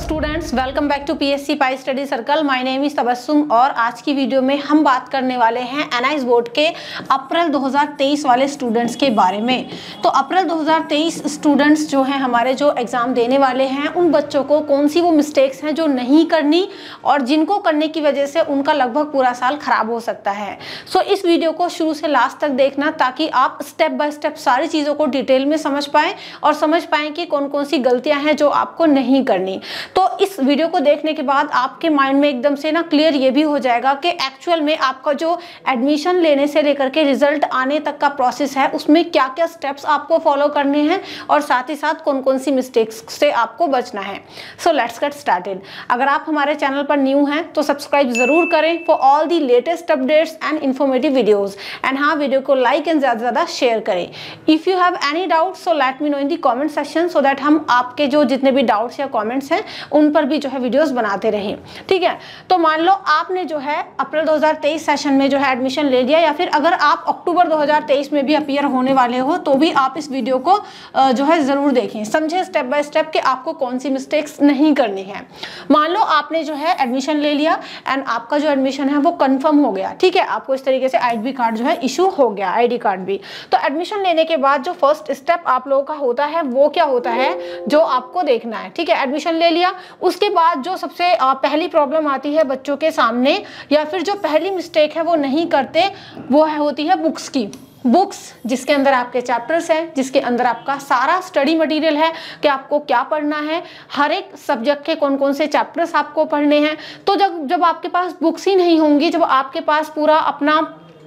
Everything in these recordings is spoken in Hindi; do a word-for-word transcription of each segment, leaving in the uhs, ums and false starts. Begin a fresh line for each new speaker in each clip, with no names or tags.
Students, welcome back to PSC Pi study circle. My name is Tabassum और आज की वीडियो में हम बात करने वाले हैं एनआईएस बोर्ड के अप्रैल दो हज़ार तेईस वाले स्टूडेंट्स के बारे में। तो अप्रैल दो हज़ार तेईस स्टूडेंट्स जो हैं हमारे, जो एग्ज़ाम देने वाले हैं, उन बच्चों को कौन सी वो मिस्टेक्स हैं जो नहीं करनी और जिनको करने की वजह से उनका लगभग पूरा साल खराब हो सकता है। सो so, इस वीडियो को शुरू से लास्ट तक देखना ताकि आप स्टेप बाय स्टेप सारी चीज़ों को डिटेल में समझ पाएँ और समझ पाएँ कि कौन कौन सी गलतियाँ हैं जो आपको नहीं करनी। तो इस वीडियो को देखने के बाद आपके माइंड में एकदम से ना क्लियर ये भी हो जाएगा कि एक्चुअल में आपका जो एडमिशन लेने से लेकर के रिजल्ट आने तक का प्रोसेस है उसमें क्या क्या स्टेप्स आपको फॉलो करने हैं और साथ ही साथ कौन कौन सी मिस्टेक्स से आपको बचना है। So let's get started. अगर आप हमारे चैनल पर न्यू हैं तो सब्सक्राइब जरूर करें for all the latest updates and informative videos. And हाँ, वीडियो को लाइक एंड ज़्यादा से ज़्यादा शेयर करें। If you have any doubt so let me know in the comment section so that हम आपके जो जितने भी डाउट्स या कॉमेंट्स हैं उन पर भी जो है वीडियोस बनाते रहें। ठीक है, तो मान लो आपने जो है अप्रैल दो हज़ार तेईस सेशन में जो है एडमिशन ले लिया, या फिर अगर आप अक्टूबर दो हज़ार तेईस में भी अपीयर होने वाले हो तो भी आप इस वीडियो को जो है ज़रूर देखें, समझें स्टेप बाय स्टेप कि आपको कौन सी मिस्टेक्स नहीं करनी है। मान लो आपने जो है एडमिशन ले लिया एंड आपका जो एडमिशन है वो कन्फर्म हो गया। ठीक है, आपको इस तरीके से आई डी कार्ड जो है इशू हो गया, आई डी कार्ड भी। तो एडमिशन लेने के बाद जो फर्स्ट स्टेप आप लोगों का होता है वो क्या होता है जो आपको देखना है। ठीक है, एडमिशन ले लिया, उसके बाद जो सबसे पहली प्रॉब्लम आती है बच्चों के सामने या फिर जो पहली मिस्टेक है वो नहीं करते, वो है होती है बुक्स की। बुक्स जिसके अंदर आपके चैप्टर्स हैं, जिसके अंदर आपका सारा स्टडी मटेरियल है कि आपको क्या पढ़ना है, हर एक सब्जेक्ट के कौन कौन से चैप्टर्स आपको पढ़ने हैं। तो जब जब आपके पास बुक्स ही नहीं होंगी, जब आपके पास पूरा अपना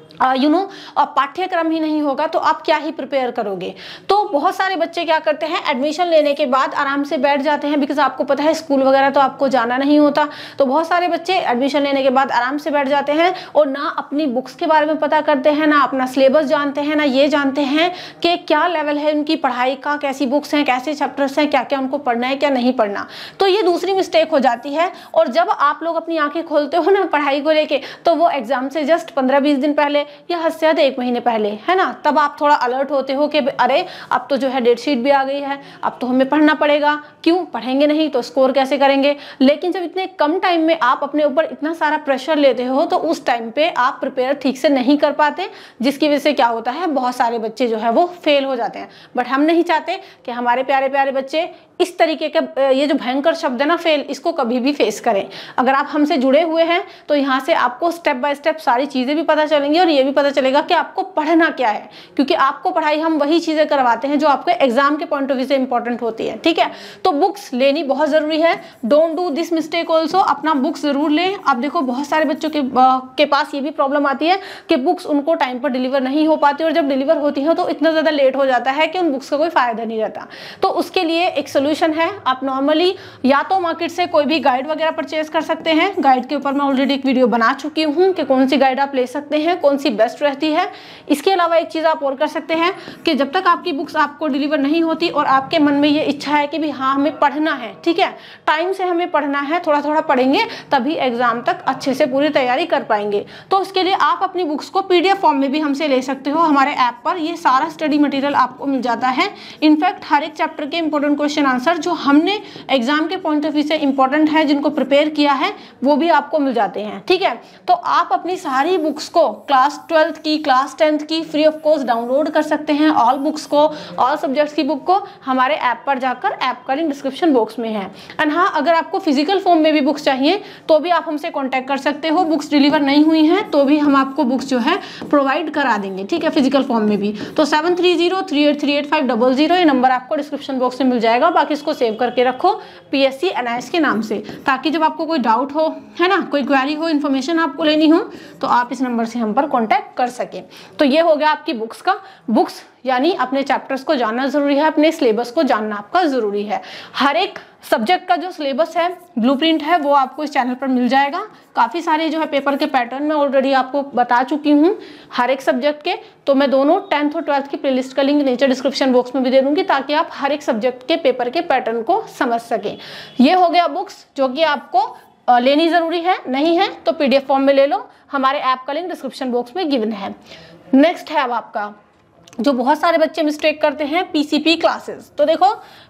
यू नो पाठ्यक्रम ही नहीं होगा तो आप क्या ही प्रिपेयर करोगे। तो बहुत सारे बच्चे क्या करते हैं, एडमिशन लेने के बाद आराम से बैठ जाते हैं, बिकॉज आपको पता है स्कूल वगैरह तो आपको जाना नहीं होता। तो बहुत सारे बच्चे एडमिशन लेने के बाद आराम से बैठ जाते हैं और ना अपनी बुक्स के बारे में पता करते हैं, ना अपना सिलेबस जानते हैं, ना ये जानते हैं कि क्या लेवल है उनकी पढ़ाई का, कैसी बुक्स हैं, कैसे चैप्टर्स हैं, क्या क्या उनको पढ़ना है, क्या नहीं पढ़ना। तो ये दूसरी मिस्टेक हो जाती है। और जब आप लोग अपनी आंखें खोलते हो ना पढ़ाई को लेके, तो वो एग्जाम से जस्ट पंद्रह बीस दिन पहले या हद से ज़्यादा एक महीने पहले, है ना, तब आप थोड़ा अलर्ट होते हो कि अरे अब तो जो है डेट शीट भी आ गई है, अब तो हमें पढ़ना पड़ेगा। क्यों पढ़ेंगे नहीं तो स्कोर कैसे करेंगे। लेकिन जब इतने कम टाइम में आप अपने ऊपर इतना सारा प्रेशर लेते हो तो उस टाइम पे आप प्रिपेयर ठीक से नहीं कर पाते, जिसकी वजह से क्या होता है, बहुत सारे बच्चे जो है वो फेल हो जाते हैं। बट हम नहीं चाहते कि हमारे प्यारे प्यारे बच्चे इस तरीके के, ये जो भयंकर शब्द है ना फेल, इसको कभी भी फेस करें। अगर आप हमसे जुड़े हुए हैं तो यहाँ से आपको स्टेप बाय स्टेप सारी चीज़ें भी पता चलेंगी और ये भी पता चलेगा कि आपको पढ़ना क्या है, क्योंकि आपको पढ़ाई हम वही चीज़ें करवाते हैं जो आपके एग्जाम के पॉइंट ऑफ व्यू से इंपॉर्टेंट होती है। ठीक है, तो बुक्स लेनी बहुत ज़रूरी है। Don't do this mistake also, अपना बुक्स ज़रूर लें। आप देखो बहुत सारे बच्चों के, के पास ये भी प्रॉब्लम आती है कि बुक्स उनको टाइम पर डिलीवर नहीं हो पाती और जब डिलीवर होती है तो इतना ज़्यादा लेट हो जाता है कि उन बुक्स का कोई फ़ायदा नहीं रहता। तो उसके लिए एक सोल्यूशन है, आप नॉर्मली या तो मार्केट से कोई भी गाइड वगैरह परचेज कर सकते हैं। गाइड के ऊपर मैं ऑलरेडी एक वीडियो बना चुकी हूँ कि कौन सी गाइड आप ले सकते हैं, कौन सी बेस्ट रहती है। इसके अलावा एक चीज़ आप और कर सकते हैं कि जब तक आपकी बुक्स आपको डिलीवर नहीं होती और आपके मन में ये इच्छा है कि भी हाँ हमें पढ़ना है, ठीक है, टाइम से हमें पढ़ना है, थोड़ा थोड़ा पढ़ेंगे तभी एग्जाम तक अच्छे से पूरी तैयारी कर पाएंगे। तो उसके लिए आप अपनी बुक्स को पीडीएफ फॉर्म में भी हमसे ले सकते हो। हमारे ऐप पर ये सारा स्टडी मटेरियल आपको मिल जाता है। इनफैक्ट हर एक चैप्टर के इंपॉर्टेंट क्वेश्चन आंसर जो हमने एग्जाम के पॉइंट ऑफ व्यू से इंपॉर्टेंट है, जिनको प्रिपेयर किया है, वो भी आपको मिल जाते हैं। ठीक है, तो आप अपनी सारी बुक्स को क्लास ट्वेल्थ की, क्लास टेंथ की फ्री ऑफ कॉस्ट डाउनलोड कर सकते हैं। ऑल बुक्स को, ऑल सब्जेक्ट्स की बुक को हमारे ऐप पर जाकर, ऐप का लिंक डिस्क्रिप्शन बॉक्स में है। एंड हाँ, अगर आपको फिजिकल फॉर्म में भी बुक्स चाहिए तो भी आप हमसे कांटेक्ट कर सकते हो। बुक्स डिलीवर नहीं हुई हैं तो भी हम आपको बुक्स जो है प्रोवाइड करा देंगे। ठीक है, फिजिकल फॉर्म में भी। तो seven three zero three eight three eight five double zero ये नंबर आपको डिस्क्रिप्शन बॉक्स में मिल जाएगा। बाकी इसको सेव करके रखो पीएससी एनआईएस के नाम से, ताकि जब आपको कोई डाउट हो, है ना, कोई क्वेरी हो, इन्फॉर्मेशन आपको लेनी हो, तो आप इस नंबर से हम पर कांटेक्ट कर सकें। तो ये हो गया आपकी बुक्स का। बुक्स यानी अपने चैप्टर्स को जानना जरूरी है, अपने सिलेबस को जानना आपका जरूरी है। हर एक सब्जेक्ट का जो सिलेबस है, ब्लूप्रिंट है, वो आपको इस चैनल पर मिल जाएगा। काफ़ी सारे जो है पेपर के पैटर्न मैं ऑलरेडी आपको बता चुकी हूँ हर एक सब्जेक्ट के। तो मैं दोनों टेंथ और ट्वेल्थ की प्लेलिस्ट का लिंक नीचे डिस्क्रिप्शन बॉक्स में भी दे दूंगी, ताकि आप हर एक सब्जेक्ट के पेपर के पैटर्न को समझ सकें। ये हो गया बुक्स जो कि आपको लेनी ज़रूरी है। नहीं है तो पीडीएफ फॉर्म में ले लो, हमारे ऐप का लिंक डिस्क्रिप्शन बॉक्स में गिवन है। नेक्स्ट है अब आपका जो बहुत सारे बच्चे मिस्टेक करते हैं, पीसीपी क्लासेस। तो देखो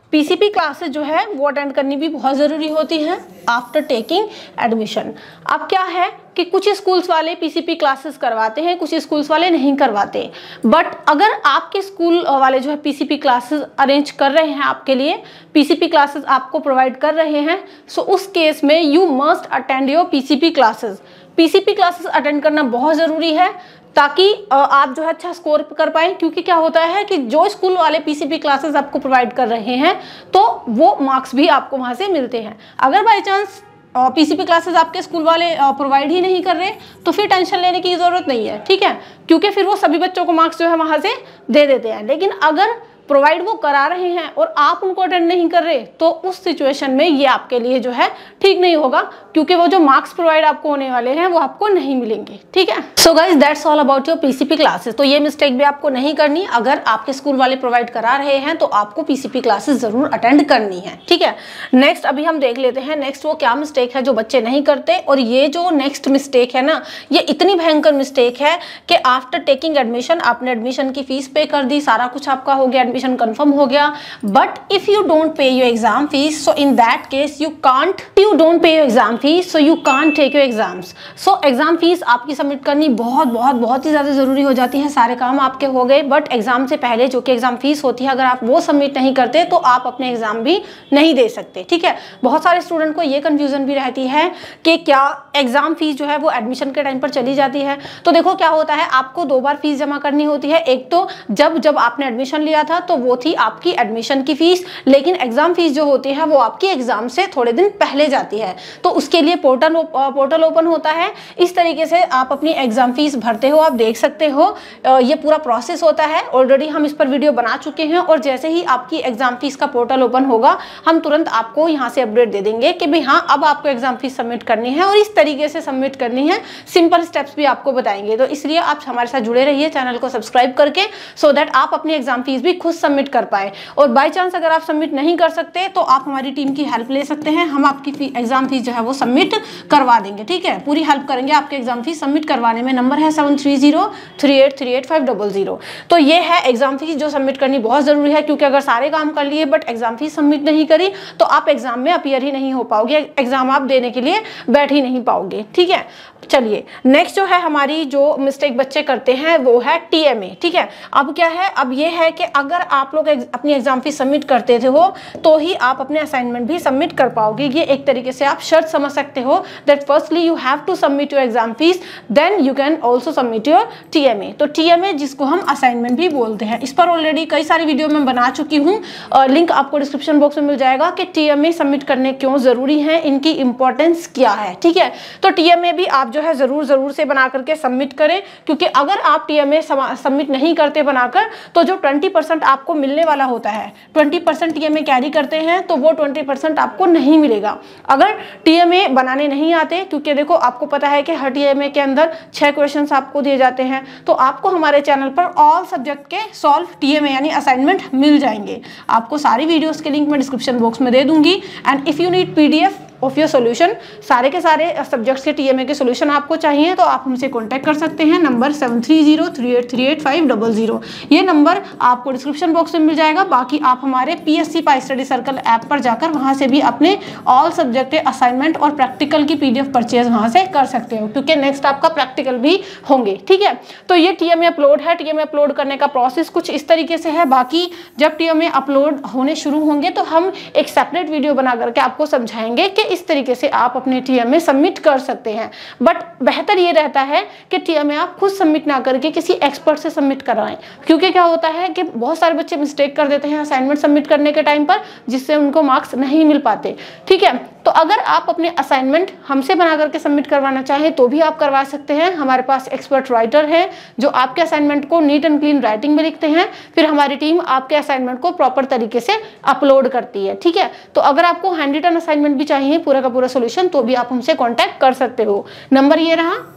पीसीपी क्लासेस जो है वो अटेंड करनी भी बहुत ज़रूरी होती है आफ्टर टेकिंग एडमिशन। अब क्या है कि कुछ स्कूल्स वाले पीसीपी क्लासेस करवाते हैं, कुछ स्कूल्स वाले नहीं करवाते। बट अगर आपके स्कूल वाले जो है पीसीपी क्लासेस अरेंज कर रहे हैं आपके लिए, पीसीपी क्लासेस आपको प्रोवाइड कर रहे हैं, सो उस केस में you must attend your PCP classes. PCP classes attend करना बहुत ज़रूरी है ताकि आप जो है अच्छा स्कोर कर पाएं, क्योंकि क्या होता है कि जो स्कूल वाले पीसीपी क्लासेस आपको प्रोवाइड कर रहे हैं तो वो मार्क्स भी आपको वहाँ से मिलते हैं। अगर बाई चांस पीसीपी क्लासेस आपके स्कूल वाले प्रोवाइड ही नहीं कर रहे तो फिर टेंशन लेने की ज़रूरत नहीं है, ठीक है, क्योंकि फिर वो सभी बच्चों को मार्क्स जो है वहाँ से दे देते हैं। लेकिन अगर प्रोवाइड वो करा रहे हैं और आप उनको अटेंड नहीं कर रहे तो उस सिचुएशन में ये आपके लिए जो है ठीक नहीं होगा, क्योंकि वो जो मार्क्स प्रोवाइड आपको होने वाले हैं वो आपको नहीं मिलेंगे, ठीक है। So guys that's all about your PCP classes. तो ये मिस्टेक भी आपको नहीं करनी। अगर आपके स्कूल वाले प्रोवाइड करा रहे हैं तो आपको पीसीपी क्लासेस जरूर अटेंड करनी है, ठीक है। नेक्स्ट अभी हम देख लेते हैं नेक्स्ट वो क्या मिस्टेक है जो बच्चे नहीं करते। और ये जो नेक्स्ट मिस्टेक है ना, ये इतनी भयंकर मिस्टेक है कि आफ्टर टेकिंग एडमिशन आपने एडमिशन की फीस पे कर दी, सारा कुछ आपका हो गया, एडमिशन कंफर्म हो गया, but if you don't pay your exam fees, so in that case you can't you don't pay your exam fees, so you can't take your exams. So exam fees आपकी सबमिट करनी बहुत बहुत बहुत ही ज्यादा जरूरी हो जाती है। सारे काम आपके हो गए, बट एग्जाम से पहले जो कि एग्जाम फीस होती है, अगर आप वो सबमिट नहीं करते तो आप अपने एग्जाम भी नहीं दे सकते, ठीक है। बहुत सारे स्टूडेंट को ये कंफ्यूजन भी रहती है कि क्या एग्जाम फीस जो है वो एडमिशन के टाइम पर चली जाती है। तो देखो क्या होता है, आपको दो बार फीस जमा करनी होती है। एक तो जब जब आपने एडमिशन लिया था तो वो थी आपकी एडमिशन की फीस, लेकिन एग्जाम फीस जो होती है वो आपकी एग्जाम से थोड़े दिन पहले जाती है। तो उसके लिए पोर्टल पोर्टल ओपन होता है, इस तरीके से आप अपनी एग्जाम फीस भरते हो, आप देख सकते हो ये पूरा प्रोसेस होता है। ऑलरेडी हम इस पर वीडियो बना चुके हैं और जैसे ही आपकी एग्जाम फीस का पोर्टल ओपन होगा हम तुरंत आपको यहाँ से अपडेट दे देंगे कि भाई हाँ अब आपको एग्जाम फीस सबमिट करनी है और इस तरीके से सबमिट करनी है। सिंपल स्टेप्स भी आपको बताएंगे। तो इसलिए आप हमारे साथ जुड़े रहिए चैनल को सब्सक्राइब करके, सो दैट आप अपनी एग्जाम फीस भी खुद सबमिट कर पाए। और बाय चांस अगर आप सबमिट नहीं कर सकते तो आप हमारी टीम की हेल्प ले सकते हैं, हम आपकी एग्जाम फीस जो है वो सबमिट करवा देंगे, ठीक है। पूरी हेल्प करेंगे आपके एग्जाम फीस सबमिट करवाने में। नंबर है seven three zero three eight three eight five double zero. तो ये है एग्जाम फीस जो सबमिट करनी बहुत जरूरी है, क्योंकि अगर सारे काम कर लिए बट एग्जाम फीस सबमिट नहीं करी तो आप एग्जाम में अपीयर ही नहीं हो पाओगे, एग्जाम आप देने के लिए बैठ ही नहीं पाओगे, ठीक है। चलिए नेक्स्ट जो है हमारी जो मिस्टेक बच्चे करते हैं वो है टीएमए, ठीक है। अब क्या है, अब ये है कि अगर आप लोग अपनी एग्जाम फीस सबमिट करते थे हो तो ही आप अपने असाइनमेंट भी सबमिट कर पाओगे। ये एक तरीके से आप शर्त समझ सकते हो that firstly you have to submit your exam fees, then you can also submit your TMA. तो टीएमए जिसको हम असाइनमेंट भी बोलते हैं, इस पर ऑलरेडी कई सारी वीडियो में बना चुकी हूँ, लिंक आपको डिस्क्रिप्शन बॉक्स में मिल जाएगा कि टीएमए सबमिट करने क्यों जरूरी है, इनकी इंपॉर्टेंस क्या है, ठीक है। तो टीएमए भी आप जो है जरूर जरूर से बना करके सबमिट करें, क्योंकि अगर आप टीएमए सबमिट नहीं करते बनाकर तो जो ट्वेंटी परसेंट आपको मिलने वाला होता है, ट्वेंटी परसेंट टीएमए कैरी करते हैं तो वो ट्वेंटी परसेंट आपको नहीं मिलेगा अगर टीएमए बनाने नहीं आते। क्योंकि देखो आपको पता है कि हर टीएमए के अंदर छह क्वेश्चंस आपको दिए जाते हैं, तो आपको हमारे चैनल पर ऑल सब्जेक्ट के सॉल्व टीएमए यानी असाइनमेंट मिल जाएंगे। आपको सारी वीडियोस के लिंक मैं डिस्क्रिप्शन बॉक्स में दे दूंगी। And if you need PDF of your solution, सारे के सारे सब्जेक्ट्स के टीएमए के सोल्यूशन आपको चाहिए तो आप हमसे कांटेक्ट कर सकते हैं। Number seven three zero three eight three eight five double zero, ये नंबर आपको डिस्क्रिप्शन बॉक्स में मिल जाएगा। बाकी आप हमारे PSC Pi study circle app पर जाकर वहां से भी अपने ऑल सब्जेक्ट असाइनमेंट और प्रैक्टिकल की पीडीएफ परचेज वहां से कर सकते हो, क्योंकि नेक्स्ट आपका प्रैक्टिकल भी होंगे, ठीक है। तो ये टीएमए अपलोड है। टीएमए अपलोड करने का प्रोसेस कुछ इस तरीके से है। बाकी जब टीएमए अपलोड होने शुरू होंगे तो हम एक सेपरेट वीडियो बना करके आपको समझाएंगे कि इस तरीके से आप अपने टीएमए सबमिट कर सकते हैं। बट बेहतर ये रहता है कि टीएमए आप खुद सबमिट ना करके किसी एक्सपर्ट से सबमिट कराएं, क्योंकि क्या होता है कि बहुत सारे बच्चे मिस्टेक कर देते हैं असाइनमेंट सबमिट करने के टाइम पर, जिससे उनको मार्क्स नहीं मिल पाते, ठीक है। तो अगर आप अपने असाइनमेंट हमसे बना करके सबमिट करवाना चाहें तो भी आप करवा सकते हैं। हमारे पास एक्सपर्ट राइटर हैं जो आपके असाइनमेंट को नीट एंड क्लीन राइटिंग में लिखते हैं, फिर हमारी टीम आपके असाइनमेंट को प्रॉपर तरीके से अपलोड करती है, ठीक है। तो अगर आपको हैंड रिटन असाइनमेंट भी चाहिए पूरा का पूरा सोल्यूशन, तो भी आप हमसे कॉन्टैक्ट कर सकते हो। नंबर ये रहा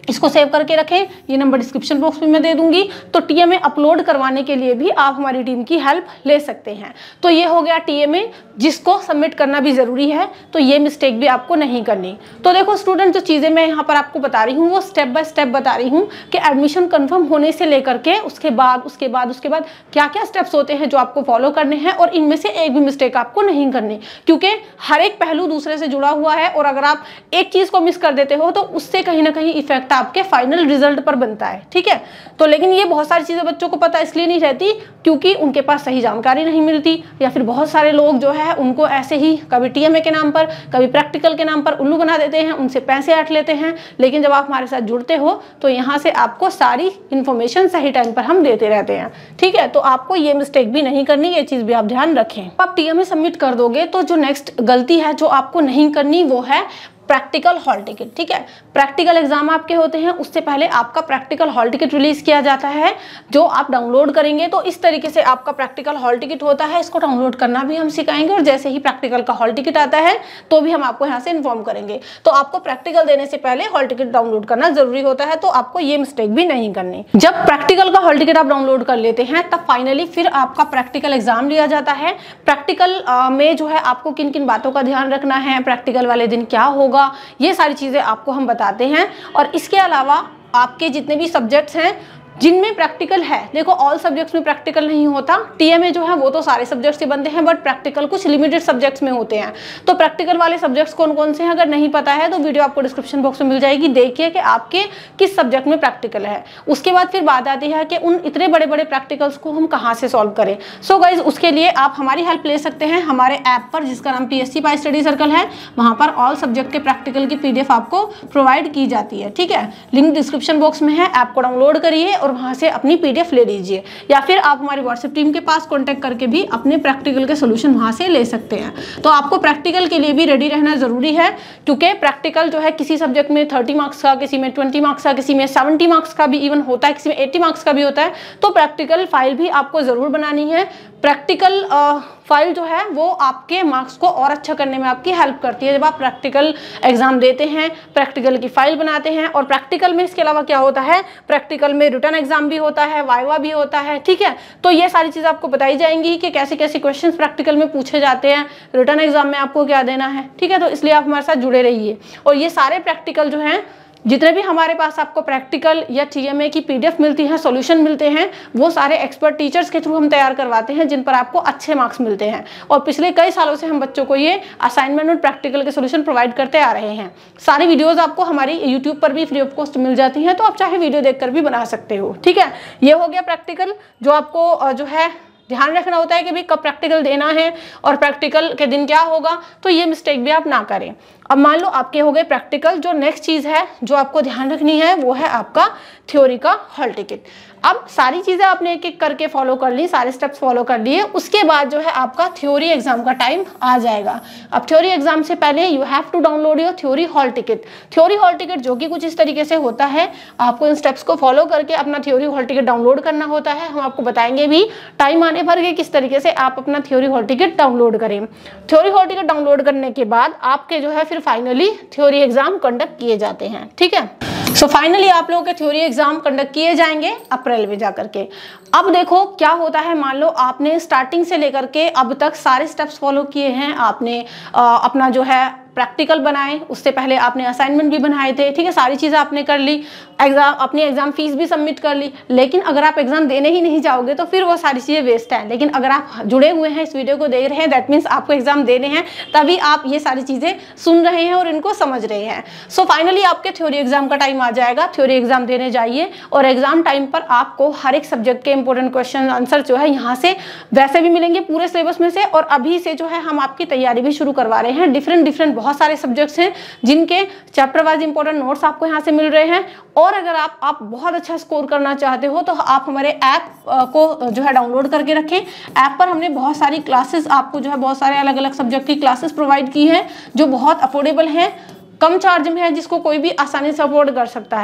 इसको सेव करके रखें, ये नंबर डिस्क्रिप्शन बॉक्स में मैं दे दूंगी। तो टीएमए अपलोड करवाने के लिए भी आप हमारी टीम की हेल्प ले सकते हैं। तो ये हो गया टीएमए, जिसको सबमिट करना भी ज़रूरी है, तो ये मिस्टेक भी आपको नहीं करनी। तो देखो स्टूडेंट, जो चीज़ें मैं यहाँ पर आपको बता रही हूँ वो स्टेप बाय स्टेप बता रही हूँ कि एडमिशन कन्फर्म होने से लेकर के उसके बाद उसके बाद उसके बाद क्या क्या स्टेप्स होते हैं जो आपको फॉलो करने हैं, और इनमें से एक भी मिस्टेक आपको नहीं करनी, क्योंकि हर एक पहलू दूसरे से जुड़ा हुआ है, और अगर आप एक चीज़ को मिस कर देते हो तो उससे कहीं ना कहीं इफेक्ट आपके फाइनल रिजल्ट पर बनता है। ठीक है, तो लेकिन ये बहुत सारी चीजें बच्चों को पता इसलिए नहीं रहती क्योंकि उनके पास सही जानकारी नहीं मिलती, या फिर बहुत सारे लोग जो है उनको ऐसे ही कभी टीएमए के नाम पर कभी प्रैक्टिकल के नाम पर उल्लू बना देते हैं, उनसे पैसे ऐंठ लेते हैं। लेकिन जब आप हमारे साथ जुड़ते हो तो यहाँ से आपको सारी इंफॉर्मेशन सही टाइम पर हम देते रहते हैं। ठीक है, तो आपको ये मिस्टेक भी नहीं करनी, ये चीज भी आप ध्यान रखें। आप टीएमए सबमिट कर दोगे तो जो नेक्स्ट गलती है जो आपको नहीं करनी वो है प्रैक्टिकल हॉल टिकट। ठीक है, प्रैक्टिकल एग्जाम आपके होते हैं, उससे पहले आपका प्रैक्टिकल हॉल टिकट रिलीज किया जाता है जो आप डाउनलोड करेंगे। तो इस तरीके से आपका प्रैक्टिकल हॉल टिकट होता है, इसको डाउनलोड करना भी हम सिखाएंगे, और जैसे ही प्रैक्टिकल का हॉल टिकट आता है तो भी हम आपको यहाँ से इन्फॉर्म करेंगे। तो आपको प्रैक्टिकल देने से पहले हॉल टिकट डाउनलोड करना जरूरी होता है, तो आपको ये मिस्टेक भी नहीं करनी। जब प्रैक्टिकल का हॉल टिकट आप डाउनलोड कर लेते हैं तब फाइनली फिर आपका प्रैक्टिकल एग्जाम लिया जाता है। प्रैक्टिकल में जो है आपको किन किन बातों का ध्यान रखना है, प्रैक्टिकल वाले दिन क्या होगा, ये सारी चीजें आपको हम बताते हैं। और इसके अलावा आपके जितने भी सब्जेक्ट्स हैं जिनमें प्रैक्टिकल है, देखो ऑल सब्जेक्ट्स में प्रैक्टिकल नहीं होता, टीएमए जो है वो तो सारे सब्जेक्ट्स से बनते हैं, बट प्रैक्टिकल कुछ लिमिटेड सब्जेक्ट्स में होते हैं। तो प्रैक्टिकल वाले सब्जेक्ट्स कौन कौन से हैं अगर नहीं पता है तो वीडियो आपको डिस्क्रिप्शन बॉक्स में मिल जाएगी, देखिए कि आपके किस सब्जेक्ट में प्रैक्टिकल है। उसके बाद फिर बात आती है कि उन इतने बड़े बड़े प्रैक्टिकल्स को हम कहाँ से सॉल्व करें। सो गाइज, उसके लिए आप हमारी हेल्प ले सकते हैं हमारे ऐप पर, जिसका नाम P S C Pi study circle है। वहाँ पर ऑल सब्जेक्ट के प्रैक्टिकल की पीडीएफ आपको प्रोवाइड की जाती है। ठीक है, लिंक डिस्क्रिप्शन बॉक्स में है, ऐप को डाउनलोड करिए और वहाँ से अपनी पीडीएफ ले लीजिए, या फिर आप हमारी व्हाट्सएप टीम के पास कांटेक्ट करके भी अपने प्रैक्टिकल के सॉल्यूशन वहां से ले सकते हैं। तो आपको प्रैक्टिकल के लिए भी रेडी रहना जरूरी है, क्योंकि प्रैक्टिकल जो है किसी सब्जेक्ट में थर्टी मार्क्स का, किसी में ट्वेंटी मार्क्स का, किसी में सेवेंटी मार्क्स का भी इवन होता है, किसी में एट्टी मार्क्स का भी होता है। तो प्रैक्टिकल फाइल भी आपको जरूर बनानी है। प्रैक्टिकल फाइल जो है वो आपके मार्क्स को और अच्छा करने में आपकी हेल्प करती है। जब आप प्रैक्टिकल एग्जाम देते हैं, प्रैक्टिकल की फाइल बनाते हैं, और प्रैक्टिकल में इसके अलावा क्या होता है, प्रैक्टिकल में रिटन एग्जाम भी होता है, वाइवा भी होता है। ठीक है, तो ये सारी चीज़ आपको बताई जाएंगी कि कैसे कैसे क्वेश्चंस प्रैक्टिकल में पूछे जाते हैं, रिटन एग्जाम में आपको क्या देना है। ठीक है, तो इसलिए आप हमारे साथ जुड़े रहिए। और ये सारे प्रैक्टिकल जो हैं, जितने भी हमारे पास आपको प्रैक्टिकल या टीएमए की पीडीएफ मिलती है, सॉल्यूशन मिलते हैं, वो सारे एक्सपर्ट टीचर्स के थ्रू हम तैयार करवाते हैं, जिन पर आपको अच्छे मार्क्स मिलते हैं। और पिछले कई सालों से हम बच्चों को ये असाइनमेंट और प्रैक्टिकल के सॉल्यूशन प्रोवाइड करते आ रहे हैं। सारी वीडियोस आपको हमारी यूट्यूब पर भी फ्री ऑफ कॉस्ट मिल जाती हैं, तो आप चाहे वीडियो देखकर भी बना सकते हो। ठीक है, ये हो गया प्रैक्टिकल। जो आपको जो है ध्यान रखना होता है कि भी कब प्रैक्टिकल देना है और प्रैक्टिकल के दिन क्या होगा, तो ये मिस्टेक भी आप ना करें। अब मान लो आपके हो गए प्रैक्टिकल, जो नेक्स्ट चीज़ है जो आपको ध्यान रखनी है वो है आपका थ्योरी का हॉल टिकट। अब सारी चीज़ें आपने एक एक करके फॉलो कर ली, सारे स्टेप्स फॉलो कर लिए, उसके बाद जो है आपका थ्योरी एग्जाम का टाइम आ जाएगा। अब थ्योरी एग्जाम से पहले you have to download your theory hall ticket. Theory hall ticket जो कि कुछ इस तरीके से होता है, आपको इन स्टेप्स को फॉलो करके अपना थ्योरी हॉल टिकट डाउनलोड करना होता है। हम आपको बताएंगे भी टाइम आने पर कि किस तरीके से आप अपना थ्योरी हॉल टिकट डाउनलोड करें। थ्योरी हॉल टिकट डाउनलोड करने के बाद आपके जो है फिर फाइनली थ्योरी एग्जाम कंडक्ट किए जाते हैं। ठीक है, सो so फाइनली आप लोगों के थ्योरी एग्जाम कंडक्ट किए जाएंगे अप्रैल में जाकर के। अब देखो क्या होता है, मान लो आपने स्टार्टिंग से लेकर के अब तक सारे स्टेप्स फॉलो किए हैं, आपने आ, अपना जो है प्रैक्टिकल बनाए, उससे पहले आपने असाइनमेंट भी बनाए थे। ठीक है, सारी चीज़ें आपने कर ली, एग्जाम अपनी एग्जाम फीस भी सबमिट कर ली। लेकिन अगर आप एग्जाम देने ही नहीं जाओगे तो फिर वो सारी चीज़ें वेस्ट हैं। लेकिन अगर आप जुड़े हुए हैं, इस वीडियो को देख रहे हैं, दैट मीन्स आपको एग्जाम देने हैं, तभी आप ये सारी चीज़ें सुन रहे हैं और इनको समझ रहे हैं। सो so फाइनली आपके थ्योरी एग्जाम का टाइम आ जाएगा, थ्योरी एग्जाम देने जाइए। और एग्जाम टाइम पर आपको हर एक सब्जेक्ट के इंपॉर्टेंट क्वेश्चन आंसर जो है यहाँ से वैसे भी मिलेंगे पूरे सिलेबस में से, और अभी से जो है हम आपकी तैयारी भी शुरू करवा रहे हैं। डिफरेंट डिफरेंट बहुत सारे सब्जेक्ट्स हैं जिनके चैप्टर वाइज इंपॉर्टेंट नोट्स आपको यहाँ से मिल रहे हैं। और अगर आप आप बहुत अच्छा स्कोर करना चाहते हो तो आप हमारे ऐप को जो है डाउनलोड करके रखें। ऐप पर हमने बहुत सारी क्लासेस आपको जो है बहुत सारे अलग अलग सब्जेक्ट की क्लासेस प्रोवाइड की हैं, जो बहुत अफोर्डेबल हैं, कम चार्ज में है, जिसको कोई भी आसानी से अफोर्ड कर सकता है।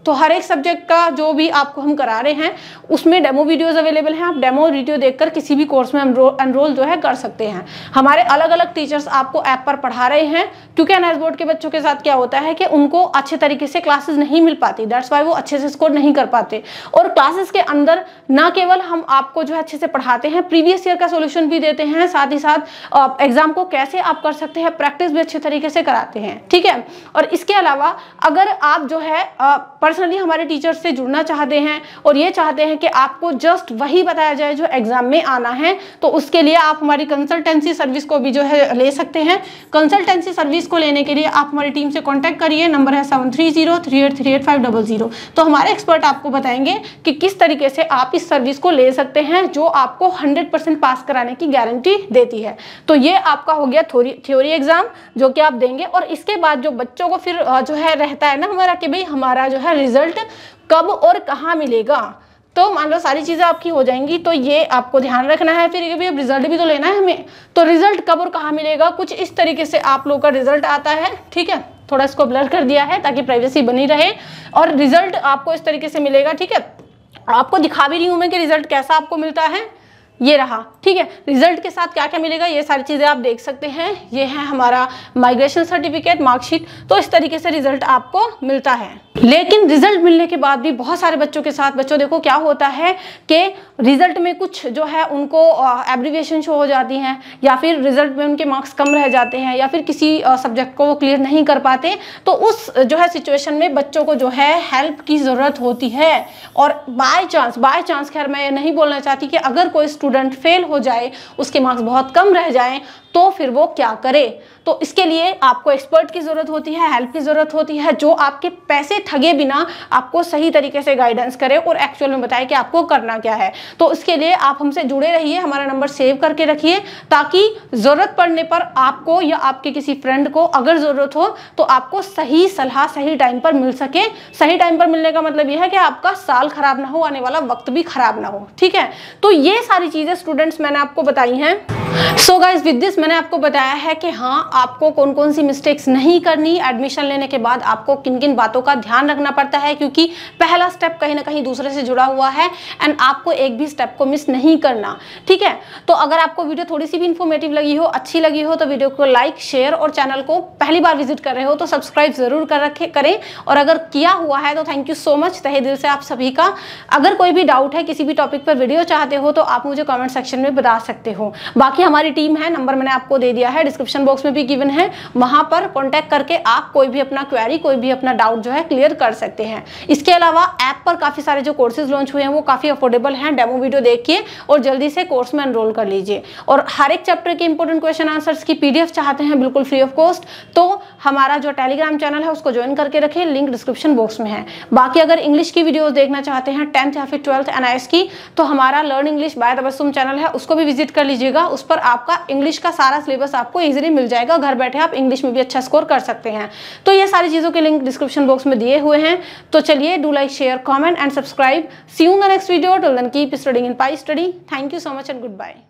तो हर एक सब्जेक्ट का जो भी आपको हम करा रहे हैं उसमें डेमो वीडियोस अवेलेबल हैं। आप डेमो वीडियो देखकर किसी भी कोर्स में एनरोल जो है कर सकते हैं। हमारे अलग अलग टीचर्स आपको ऐप पर पढ़ा रहे हैं, क्योंकि एनआईएस बोर्ड के बच्चों के साथ क्या होता है कि उनको अच्छे तरीके से क्लासेस नहीं मिल पाती, दैट्स वाई वो अच्छे से स्कोर नहीं कर पाते। और क्लासेस के अंदर ना केवल हम आपको जो है अच्छे से पढ़ाते हैं, प्रीवियस ईयर का सोल्यूशन भी देते हैं, साथ ही साथ एग्जाम को कैसे आप कर सकते हैं प्रैक्टिस भी अच्छे तरीके से कराते हैं, ठीक है। और इसके अलावा अगर आप जो है पर्सनली हमारे टीचर से जुड़ना चाहते हैं और ये चाहते हैं कि आपको जस्ट वही बताया जाए जो एग्जाम में आना है, तो उसके लिए आप हमारी कंसल्टेंसी सर्विस को भी जो है ले सकते हैं। कंसल्टेंसी सर्विस को लेने के लिए आप हमारी टीम से कांटेक्ट करिए, नंबर है seven three zero three eight three eight five double zero. तो हमारे एक्सपर्ट आपको बताएंगे कि किस तरीके से आप इस सर्विस को ले सकते हैं जो आपको हंड्रेड परसेंट पास कराने की गारंटी देती है। तो ये आपका हो गया थ्योरी एग्जाम जो कि आप देंगे। और इसके बाद जो बच्चों को फिर जो है रहता है ना हमारा कि भाई हमारा जो है रिजल्ट कब और कहाँ मिलेगा, तो मान लो सारी चीज़ें आपकी हो जाएंगी, तो ये आपको ध्यान रखना है फिर कि अब रिजल्ट भी तो लेना है हमें। तो रिजल्ट कब और कहाँ मिलेगा, कुछ इस तरीके से आप लोग का रिजल्ट आता है, ठीक है। थोड़ा इसको ब्लर कर दिया है ताकि प्राइवेसी बनी रहे। और रिजल्ट आपको इस तरीके से मिलेगा, ठीक है। आपको दिखा भी रही हूँ मैं कि रिजल्ट कैसा आपको मिलता है, ये रहा, ठीक है। रिजल्ट के साथ क्या क्या मिलेगा ये सारी चीज़ें आप देख सकते हैं। ये है हमारा माइग्रेशन सर्टिफिकेट, मार्कशीट। तो इस तरीके से रिजल्ट आपको मिलता है। लेकिन रिजल्ट मिलने के बाद भी बहुत सारे बच्चों के साथ बच्चों देखो क्या होता है कि रिजल्ट में कुछ जो है उनको एब्रीविएशन शो हो जाती हैं, या फिर रिजल्ट में उनके मार्क्स कम रह जाते हैं, या फिर किसी सब्जेक्ट को वो क्लियर नहीं कर पाते। तो उस जो है सिचुएशन में बच्चों को जो है हेल्प की ज़रूरत होती है। और बाय चांस बाय चांस खैर मैं ये नहीं बोलना चाहती कि अगर कोई स्टूडेंट फेल हो जाए, उसके मार्क्स बहुत कम रह जाएं, तो फिर वो क्या करे। तो इसके लिए आपको एक्सपर्ट की ज़रूरत होती है, हेल्प की ज़रूरत होती है, जो आपके पैसे ठगे बिना आपको सही तरीके से गाइडेंस करे और एक्चुअल में बताए कि आपको करना क्या है। तो इसके लिए आप हमसे जुड़े रहिए, हमारा नंबर सेव करके रखिए, ताकि ज़रूरत पड़ने पर आपको या आपके किसी फ्रेंड को अगर ज़रूरत हो तो आपको सही सलाह सही टाइम पर मिल सके। सही टाइम पर मिलने का मतलब यह है कि आपका साल खराब ना हो, आने वाला वक्त भी खराब ना हो, ठीक है। तो ये सारी चीज़ें स्टूडेंट्स मैंने आपको बताई हैं। सो गाइज विद दिस मैंने आपको बताया है कि हाँ आपको कौन कौन सी मिस्टेक्स नहीं करनी, एडमिशन लेने के बाद आपको किन किन बातों का ध्यान रखना पड़ता है, क्योंकि पहला स्टेप कहीं ना कहीं दूसरे से जुड़ा हुआ है एंड आपको एक भी स्टेप को मिस नहीं करना, ठीक है। तो अगर आपको वीडियो थोड़ी सी भी इंफॉर्मेटिव लगी हो, अच्छी लगी हो, तो वीडियो को लाइक शेयर और चैनल को पहली बार विजिट कर रहे हो तो सब्सक्राइब जरूर कर रखे करें। और अगर किया हुआ है तो थैंक यू सो मच तहे दिल से आप सभी का। अगर कोई भी डाउट है, किसी भी टॉपिक पर वीडियो चाहते हो तो आप मुझे कॉमेंट सेक्शन में बता सकते हो। बाकी हमारी टीम है, नंबर मैंने आपको दे दिया है, डिस्क्रिप्शन बॉक्स में भी गिवन है, वहां पर कांटेक्ट करके आप कोई भी अपना क्वेरी, कोई भी अपना डाउट जो है क्लियर कर सकते हैं। इसके अलावा ऐप पर काफी सारे जो कोर्सेज लॉन्च हुए हैं वो काफी अफोर्डेबल हैं। डेमो वीडियो देखिए और जल्दी से कोर्स में एनरोल कर लीजिए। और हर एक चैप्टर के इंपॉर्टेंट क्वेश्चन आंसर्स की पीडीएफ चाहते हैं बिल्कुल फ्री ऑफ कॉस्ट, तो हमारा जो टेलीग्राम चैनल है उसको ज्वाइन करके रखें, लिंक डिस्क्रिप्शन बॉक्स में है। बाकी अगर इंग्लिश की वीडियोस देखना चाहते हैं टेंथ या फिर ट्वेल्थ एनआईएस की, तो हमारा learn English by Tabassum channel है, उसको भी विजिट कर लीजिएगा। उस पर आपका इंग्लिश का सारा सिलेबस आपको इजीली मिल जाएगा, घर बैठे आप इंग्लिश में भी अच्छा स्कोर कर सकते हैं। तो ये सारी चीज़ों के लिंक डिस्क्रिप्शन बॉक्स में दिए हुए हैं। तो चलिए do like share comment and subscribe. See you in the next video. Till then keep studying in Pi study. Thank you so much and good bye.